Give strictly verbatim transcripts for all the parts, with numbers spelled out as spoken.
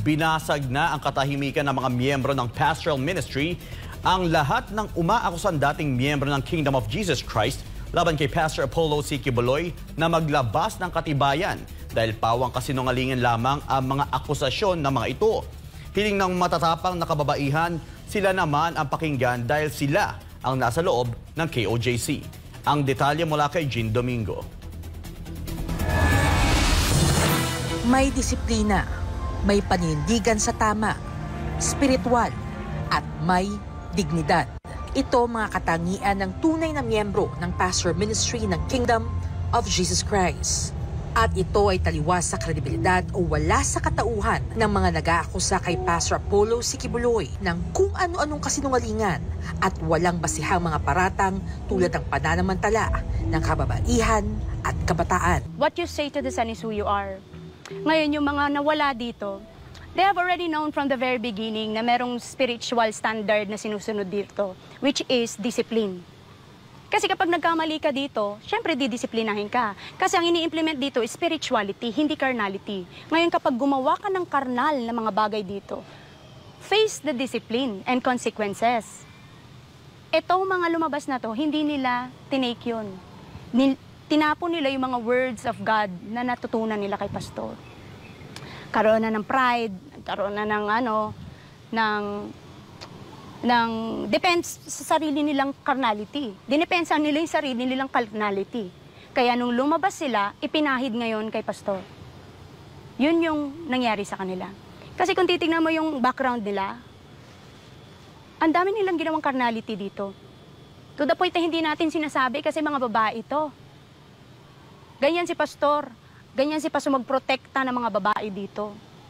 Binasag na ang katahimikan ng mga miyembro ng Pastoral Ministry ang lahat ng umaakusan dating miyembro ng Kingdom of Jesus Christ laban kay Pastor Apollo C. Quiboloy na maglabas ng katibayan dahil pawang kasinungalingan lamang ang mga akusasyon ng mga ito. Hiling ng matatapang na kababaihan, sila naman ang pakinggan dahil sila ang nasa loob ng K O J C. Ang detalye mula kay Jean Domingo. May disiplina, may paninindigan sa tama, spiritual, at may dignidad. Ito mga katangian ng tunay na miyembro ng Pastoral Ministry ng Kingdom of Jesus Christ. At ito ay taliwas sa kredibilidad o wala sa katauhan ng mga nag-aakusa kay Pastor Apollo C. Quiboloy ng kung ano-anong kasinungalingan at walang basihang mga paratang tulad ng pananamantala ng kababaihan at kabataan. What you say to the sun is who you are. Ngayon, yung mga nawala dito, they have already known from the very beginning na merong spiritual standard na sinusunod dito, which is discipline. Kasi kapag nagkamali ka dito, syempre didisiplinahin ka. Kasi ang ini-implement dito is spirituality, hindi carnality. Ngayon, kapag gumawa ka ng karnal na mga bagay dito, face the discipline and consequences. Itong mga lumabas na to, hindi nila tinake yun. Tinapon nila yung mga words of God na natutunan nila kay pastor. Karoon na ng pride, karoon na ng ano, ng, ng depends sa sarili nilang carnality. Dinepensa nila yung sarili nilang carnality. Kaya nung lumabas sila, ipinahid ngayon kay pastor. Yun yung nangyari sa kanila. Kasi kung titignan mo yung background nila, ang dami nilang ginawang carnality dito. To the point na hindi natin sinasabi kasi mga babae ito. Ganyan si pastor. Ganyan si pastor magprotekta ng mga babae dito.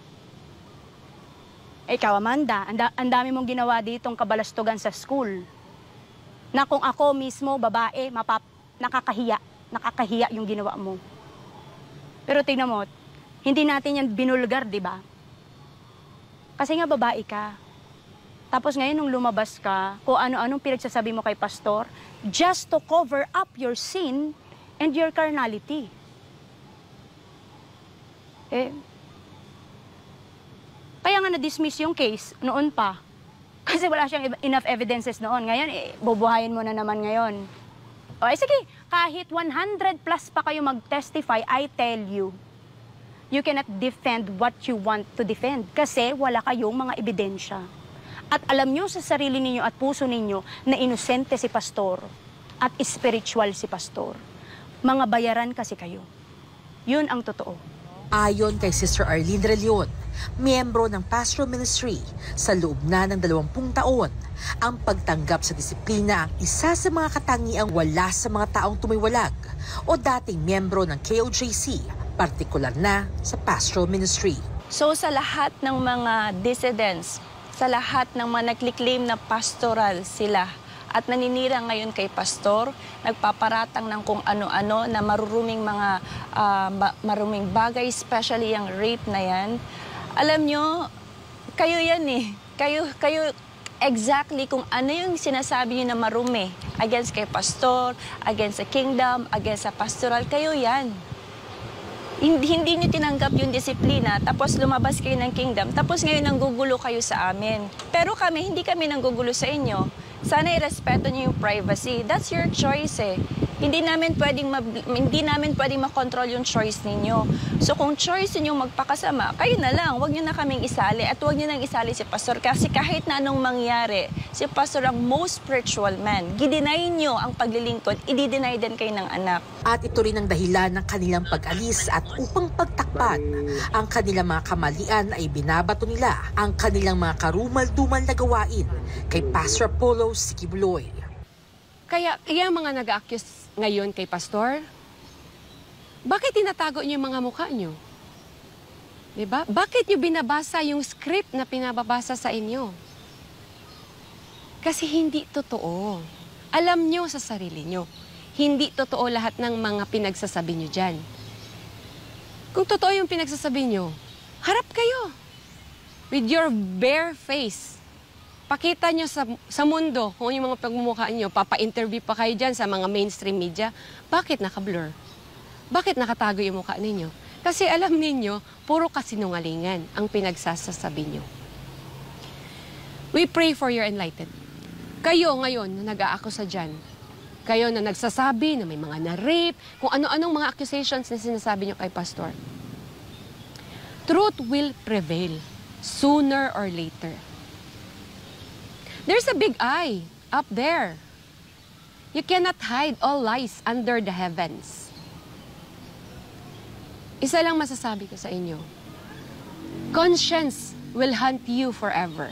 Eh, ikaw, Amanda, ang, da ang dami mong ginawa ditong kabalastugan sa school. Na kung ako mismo, babae, mapap nakakahiya. Nakakahiya yung ginawa mo. Pero tingnan mo, hindi natin yan binulgar, di ba? Kasi nga babae ka. Tapos ngayon, nung lumabas ka, kung ano-anong pinagsasabi mo kay pastor, just to cover up your sin and your carnality. Eh, kaya nga na-dismiss yung case noon pa. Kasi wala siyang enough evidences noon. Ngayon, eh, bubuhayin mo na naman ngayon. O, eh, sige, kahit one hundred plus pa kayo mag-testify, I tell you, you cannot defend what you want to defend. Kasi wala kayong mga ebidensya. At alam nyo sa sarili ninyo at puso ninyo na inosente si pastor at spiritual si pastor. Mga bayaran kasi kayo. Yun ang totoo. Ayon kay Sister Arlene De Leon, miyembro ng Pastoral Ministry, sa loob na ng dalawampung taon, ang pagtanggap sa disiplina ang isa sa mga katangiang wala sa mga taong tumiwalag o dating miyembro ng K O J C, partikular na sa Pastoral Ministry. So sa lahat ng mga dissidents, sa lahat ng mga nagkiklaim na pastoral sila, at naninira ngayon kay pastor, nagpaparatang ng kung ano-ano na maruruming mga uh, maruming bagay, especially yung rape na yan. Alam nyo, kayo yan eh. Kayo, kayo exactly kung ano yung sinasabi nyo na marumi against kay pastor, against sa kingdom, against sa pastoral, kayo yan. Hindi, hindi nyo tinanggap yung disiplina, tapos lumabas kayo ng kingdom, tapos ngayon nanggugulo kayo sa amin. Pero kami, hindi kami nanggugulo sa inyo. Sana irespeto niyo yung privacy. That's your choice eh. Hindi namin pwedeng hindi namin pwedeng makontrol yung choice ninyo. So kung choice niyo magpakasama, kayo na lang, wag niyo na kaming isali at wag niyo nang isali si pastor kasi kahit na anong mangyari, si pastor ang most spiritual man. Gideny niyo ang paglilingkod, i-deny din kayo ng anak. At ito rin ang dahilan ng kanilang pag-alis at upang pagtakpan ang kanilang mga kamalian ay binabato nila ang kanilang mga karumal-dumal na gawain kay Pastor Apollo C. Quiboloy. Kaya, kaya mga nag-accuse ngayon kay pastor, bakit tinatago niyo yung mga mukha niyo? Diba? Bakit niyo binabasa yung script na pinababasa sa inyo? Kasi hindi totoo. Alam niyo sa sarili niyo, hindi totoo lahat ng mga pinagsasabi niyo dyan. Kung totoo yung pinagsasabi niyo, harap kayo with your bare face. Pakita nyo sa, sa mundo kung yung mga pagmumukha nyo, papa-interview pa kayo dyan sa mga mainstream media. Bakit naka-blur? Bakit nakatago yung mukha ninyo? Kasi alam ninyo, puro kasinungalingan ang pinagsasasabi nyo. We pray for your enlightenment. Kayo ngayon na nag-aakusa dyan, kayo na nagsasabi na may mga na-rape, kung ano-anong mga accusations na sinasabi nyo kay Pastor. Truth will prevail sooner or later. There's a big eye up there. You cannot hide all lies under the heavens. Isa lang masasabi ko sa inyo. Conscience will hunt you forever.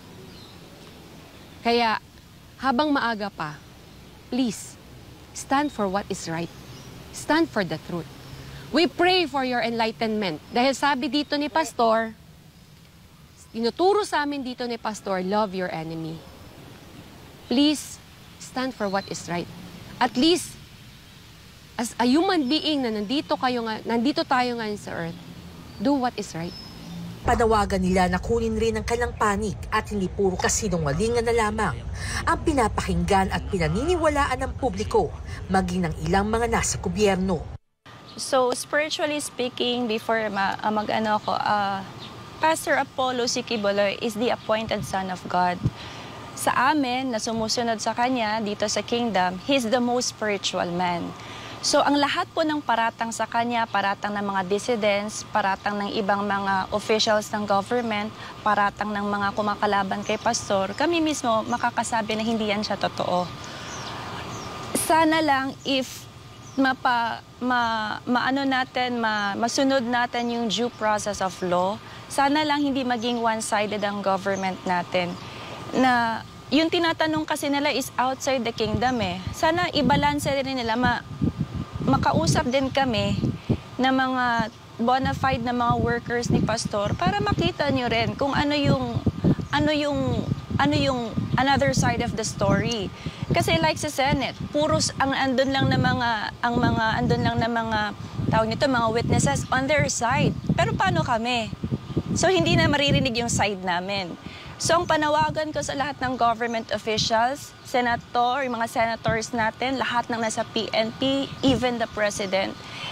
Kaya, habang maaga pa, please, stand for what is right. Stand for the truth. We pray for your enlightenment. Dahil sabi dito ni Pastor, tinuturo sa amin dito ni Pastor, love your enemy. Please, stand for what is right. At least, as a human being na nandito, kayo nga, nandito tayo ngayon sa earth, do what is right. Panawagan nila na kunin rin ang kanilang panig at hindi puro kasinungalingan na lamang ang pinapakinggan at pinaniniwalaan ng publiko, maging ng ilang mga nasa gobyerno. So, spiritually speaking, before ma uh, mag-ano ako, uh, Pastor Apollo C. Quiboloy is the appointed son of God. Sa amin, na sumusunod sa kanya dito sa kingdom, he's the most spiritual man. So, ang lahat po ng paratang sa kanya, paratang ng mga dissidents, paratang ng ibang mga officials ng government, paratang ng mga kumakalaban kay Pastor, kami mismo makakasabi na hindi yan siya totoo. Sana lang if mapa, ma, maano natin, ma, masunod natin yung due process of law, sana lang hindi maging one-sided ang government natin. Na yung tinatanong kasi nila is outside the kingdom eh. Sana ibalance rin nila, ma, makausap din kami na mga bona fide na mga workers ni Pastor para makita nyo rin kung ano yung, ano yung, ano yung another side of the story. Kasi like sa Senate, puros ang andun lang na mga, ang mga, andun lang na mga, tawag nito, mga witnesses on their side. Pero paano kami? So hindi na maririnig yung side namin. So ang panawagan ko sa lahat ng government officials, senator, yung mga senators natin, lahat ng nasa P N P, even the president.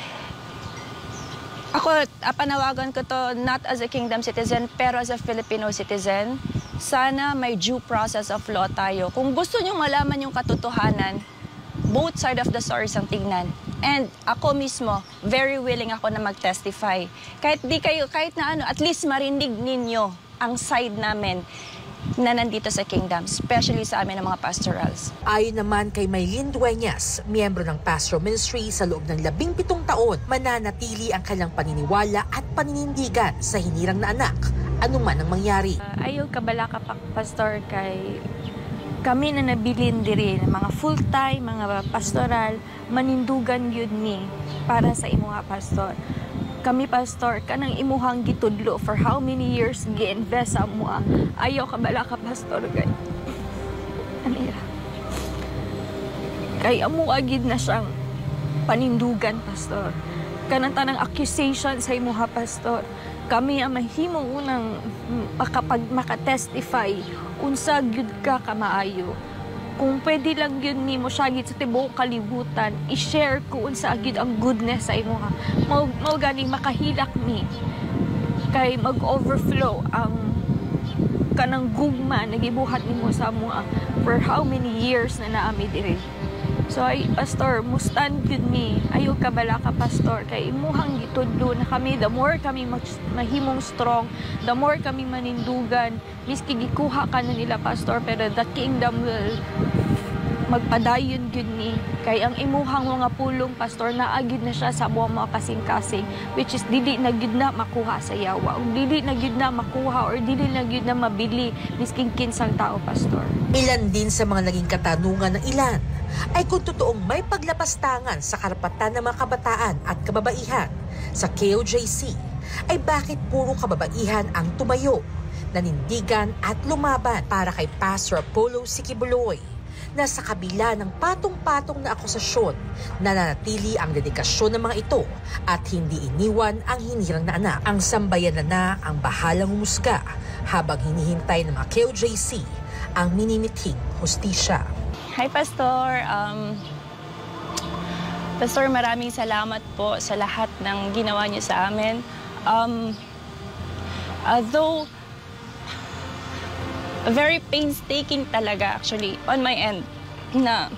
Ako, panawagan ko to not as a kingdom citizen, pero as a Filipino citizen. Sana may due process of law tayo. Kung gusto nyo malaman yung katotohanan, both side of the stories ang tignan. And ako mismo, very willing ako na mag-testify. Kahit di kayo, kahit na ano, at least marinig ninyo ang side namin na nandito sa kingdom, especially sa amin ng mga pastorals. Ayon naman kay Maylin Dueñas, miyembro ng pastoral ministry, sa loob ng labing pitong taon, mananatili ang kanyang paniniwala at paninindigan sa hinirang na anak, anuman ang mangyari. Uh, ayaw kabala ka pa, Pastor, kay kami na nabilin diri mga full-time, mga pastoral, manindugan yun ni para sa imuha, Pastor. Kami, Pastor, kanang imuhang gitudlo for how many years gi-invest sa mua. Ayaw kabala ka, Pastor, kay anira. Kay amu agid na siyang panindugan, Pastor. Kanang tanang accusation sa imuha, Pastor. Kami ang mahimong unang makapag makatestify unsa gyud ka kamaayo. Kung pwede lang yun ni mo siya sa tibuok kalibutan, i-share ko unsa agid ang goodness sa imo ha. Mao mao gani makahilak mi kay mag-overflow ang kanang gugma nagibuhat nimo sa mga for how many years na naami diri. So ay, Pastor, mustan good me. Ayaw kabala ka, Pastor. Kay imuhang gitudlo na kami, the more kami mahimong strong, the more kami manindugan. Miski gikuha ka na nila, Pastor, pero the kingdom will magpadayon good ni. Kay ang imuhang mga pulong, Pastor, naagid na siya sa mga mga kasing-kasing, which is dili na gid na makuha sa yawa. O dili na gid na makuha or dili na gid na mabili misking kinsang tao, Pastor. Ilan din sa mga naging katanungan ng ilan ay kung totoong may paglapastangan sa karapatan ng mga kabataan at kababaihan sa K O J C, ay bakit puro kababaihan ang tumayo, nanindigan at lumaban para kay Pastor Apollo C. Quiboloy, na sa kabila ng patong-patong na akusasyon, nananatili ang dedikasyon ng mga ito at hindi iniwan ang hinirang na anak. Ang sambayan na na ang bahalang humusga habang hinihintay ng mga K O J C ang minimithing hustisya. Hi, Pastor. Um, Pastor, maraming salamat po sa lahat ng ginawa niyo sa amin. Um, although, very painstaking talaga actually on my end na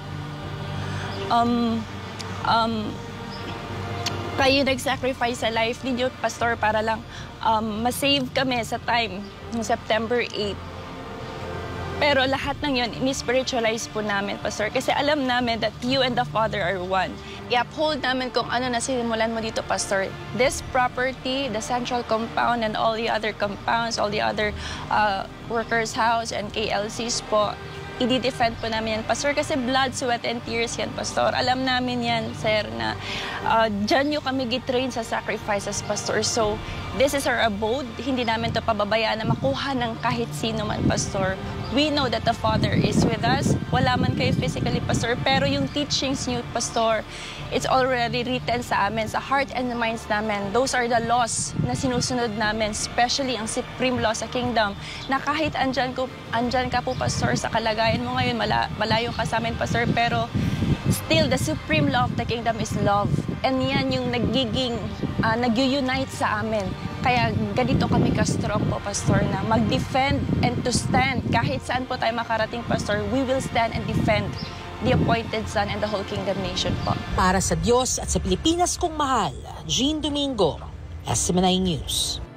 um, um, kayo nag-sacrifice sa life ninyo, Pastor, para lang um, masave kami sa time ng September eighth. Pero lahat ng yun, ini-spiritualize po namin, Pastor, kasi alam namin that you and the Father are one. I-uphold namin kung ano na sinimulan mo dito, Pastor. This property, the central compound and all the other compounds, all the other uh, workers' house and K L Cs po, i-defend po namin yan, Pastor, kasi blood, sweat, and tears yan, Pastor. Alam namin yan, Sir, na uh, dyan nyo kami gitrain sa sacrifices, Pastor. So, this is our abode. Hindi namin to pababayaan na makuha ng kahit sino man, Pastor. We know that the Father is with us. Wala man kayo physically, Pastor, pero yung teachings nyo, Pastor, it's already written sa amin, sa heart and minds namin. Those are the laws na sinusunod namin, especially ang supreme law sa kingdom, na kahit andyan, ko, andyan ka po, Pastor, sa kalagayan mo ngayon, mala, malayo ka sa amin, Pastor, pero still, the supreme law of the kingdom is love. And yan yung nagiging, uh, nag-unite sa amin. Kaya ganito kami ka-strong po, Pastor, na mag-defend and to stand. Kahit saan po tayo makarating, Pastor, we will stand and defend the appointed Son and the whole kingdom nation po. Para sa Diyos at sa Pilipinas kong mahal, Jean Domingo, S M N I News.